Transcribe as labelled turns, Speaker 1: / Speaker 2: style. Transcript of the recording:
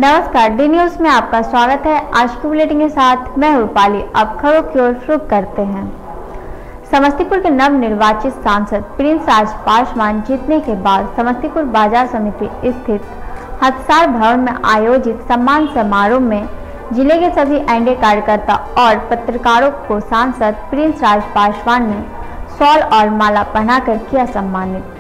Speaker 1: नमस्कार, D news में आपका स्वागत है। आज की बुलेटिन के साथ मैं रूपाली। अब खबरों की ओर रुख करते हैं। समस्तीपुर के नवनिर्वाचित सांसद प्रिंस राज पासवान जीतने के बाद समस्तीपुर बाजार समिति स्थित हथसार भवन में आयोजित सम्मान समारोह में जिले के सभी एनडीए कार्यकर्ता और पत्रकारों को सांसद प्रिंस राज पासवान ने शॉल और माला पहनाकर किया सम्मानित।